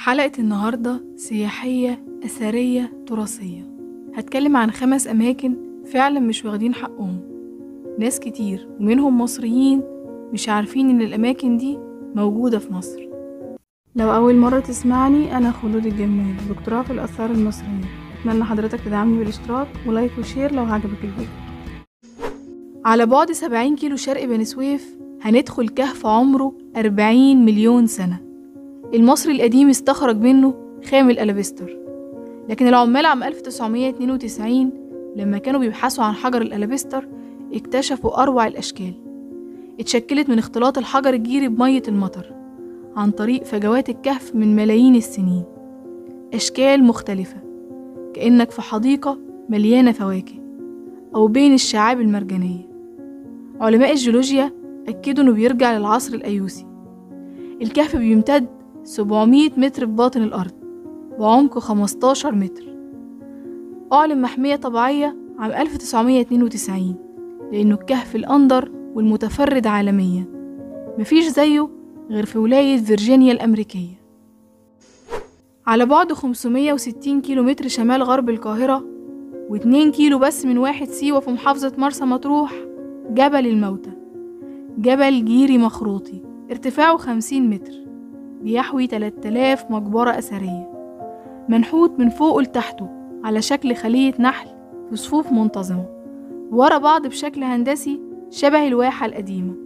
حلقة النهاردة سياحية أثرية تراثية. هتكلم عن 5 أماكن فعلا مش واخدين حقهم. ناس كتير ومنهم مصريين مش عارفين إن الأماكن دي موجودة في مصر. لو أول مرة تسمعني، أنا خلود الجمال، دكتوراه في الآثار المصرية. أتمنى حضرتك تدعمني بالاشتراك ولايك وشير لو عجبك الفيديو. على بعد 70 كيلو شرق بني سويف هندخل كهف عمره 40 مليون سنة. المصري القديم استخرج منه خام الألابستر، لكن العمال عام 1992 لما كانوا بيبحثوا عن حجر الألابستر اكتشفوا أروع الأشكال. اتشكلت من اختلاط الحجر الجيري بمية المطر عن طريق فجوات الكهف من ملايين السنين. أشكال مختلفة كأنك في حديقة مليانة فواكه أو بين الشعاب المرجانية. علماء الجيولوجيا أكدوا إنه بيرجع للعصر الأيوسي. الكهف بيمتد 700 متر في باطن الأرض بعمق 15 متر. أعلن محمية طبيعية عام 1992 لأنه الكهف الأندر والمتفرد عالميا، مفيش زيه غير في ولاية فيرجينيا الأمريكية. على بعد 560 كيلومتر شمال غرب القاهرة و2 كيلو بس من واحد سيوة في محافظة مرسى مطروح، جبل الموتى، جبل جيري مخروطي ارتفاعه 50 متر، بيحوي 3000 مقبرة أثرية، منحوت من فوقه لتحته على شكل خلية نحل في صفوف منتظمة ورا بعض بشكل هندسي شبه الواحة القديمة.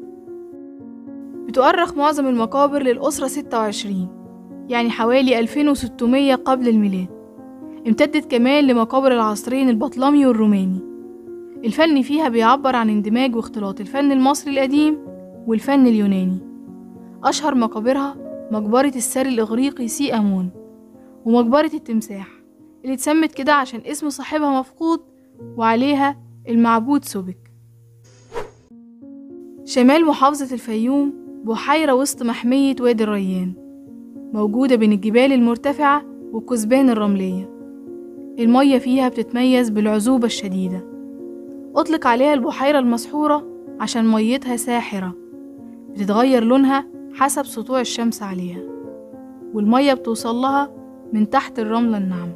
بتؤرخ معظم المقابر للأسرة 26، يعني حوالي 2600 قبل الميلاد. امتدت كمان لمقابر العصرين البطلمي والروماني. الفن فيها بيعبر عن اندماج واختلاط الفن المصري القديم والفن اليوناني. أشهر مقابرها مقبرة الساري الإغريقي سي أمون، ومقبرة التمساح اللي اتسمت كده عشان اسم صاحبها مفقود وعليها المعبود سوبك. شمال محافظة الفيوم بحيرة وسط محمية وادي الريان، موجودة بين الجبال المرتفعة والكثبان الرملية. المية فيها بتتميز بالعذوبة الشديدة. أطلق عليها البحيرة المسحورة عشان ميتها ساحرة، بتتغير لونها حسب سطوع الشمس عليها، والمية بتوصل لها من تحت الرملة الناعمة.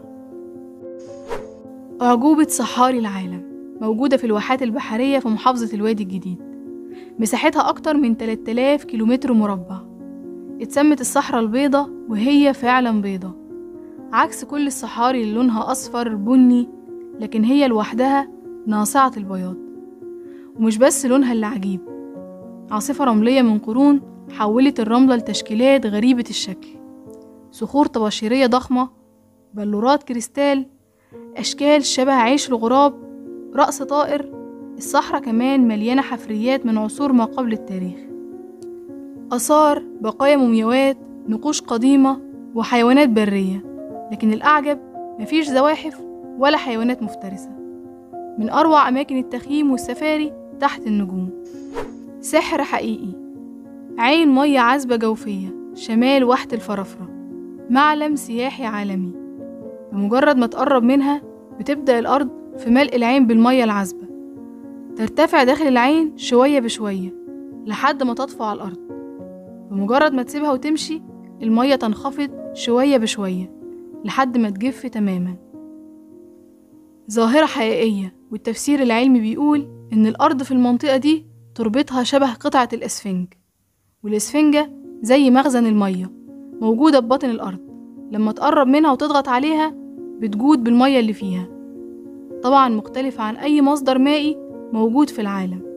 أعجوبة صحاري العالم موجودة في الواحات البحرية في محافظة الوادي الجديد، مساحتها أكتر من 3000 كيلومتر مربع. اتسمت الصحراء البيضة وهي فعلا بيضة، عكس كل الصحاري اللي لونها أصفر بني، لكن هي لوحدها ناصعة البياض. ومش بس لونها اللي عجيب، عاصفة رملية من قرون حولت الرملة لتشكيلات غريبة الشكل، صخور طباشيرية ضخمة، بلورات كريستال، أشكال شبه عيش الغراب، رأس طائر. الصحراء كمان مليانة حفريات من عصور ما قبل التاريخ، آثار، بقايا مومياوات، نقوش قديمة، وحيوانات برية. لكن الأعجب مفيش زواحف ولا حيوانات مفترسة. من أروع أماكن التخييم والسفاري تحت النجوم. سحر حقيقي، عين مية عذبة جوفية شمال واحة الفرافرة، معلم سياحي عالمي. بمجرد ما تقرب منها بتبدأ الأرض في ملء العين بالمية العذبة، ترتفع داخل العين شوية بشوية لحد ما تطفو على الأرض. بمجرد ما تسيبها وتمشي، المية تنخفض شوية بشوية لحد ما تجف تماما. ظاهرة حقيقية، والتفسير العلمي بيقول إن الأرض في المنطقة دي تربطها شبه قطعة الأسفنج، والأسفنجة زي مخزن المية موجودة بباطن الأرض. لما تقرب منها وتضغط عليها بتجود بالمية اللي فيها، طبعا مختلفة عن أي مصدر مائي موجود في العالم.